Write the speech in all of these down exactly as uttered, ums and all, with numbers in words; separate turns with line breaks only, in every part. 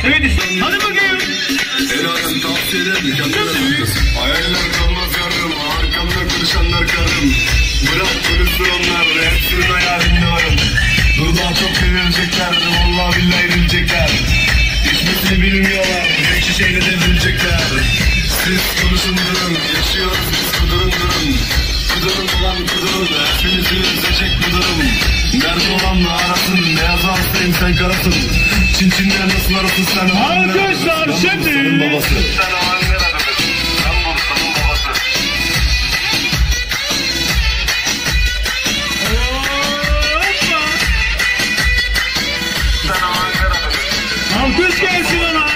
Evet, hadi bakayım.
El alem tavsiye ederim, kendine hayaller kalmaz yarım, arkamda konuşanlar karım. Bırak konuşsun onlar, hepsinin hayalinde varım. Dur daha çok sevilecekler, vallahi billahi edilecekler. Hiçbirisini bilmiyorlar, tek şişeyle devrilecekler. Siz konuşun durun, yaşıyoruz biz kudurun durun. Kudurun olan kudurun, hepinizi üzecek bu durum. Nerede olanla arasın, beyaz hastayım sen karasın. Çin çinler nasıl arasın sen?
Arkadaşlar şimdi.
Sen o anneler adamısın, ben Bursa'nın babası. Sen o anneler adamısın.
Alkış gelsin ona.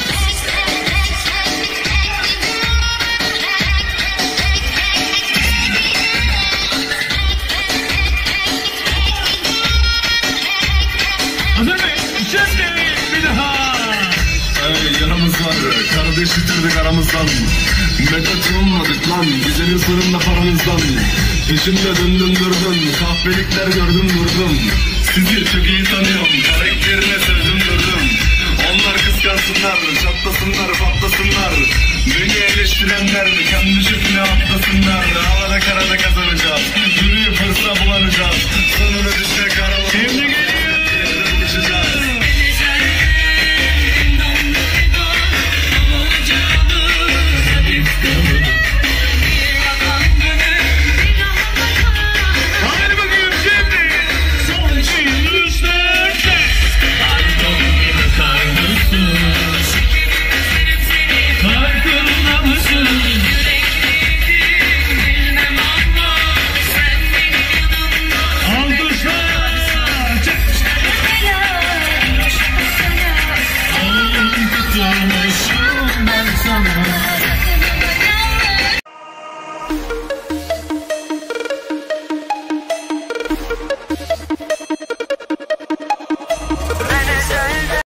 Hazır mı? Şimdi bir daha.
Hey, yaramız var, kardeş bitirdik aramızdan. Medet olmadık lan, güzelin sırrında paranızdan. Peşimde döndüm durdum, kahpelikler gördüm durdum. Sizi çok iyi tanıyorum, karakterine sevdim durdum. Onlar kıskansınlar, çatlasınlar, patlasınlar. Beni eleştirenler kendi çöpüne atlasınlar. Havada karada kazanacağız, yürüyüp hırsa bulanacağız. Sonuna düşe karalar.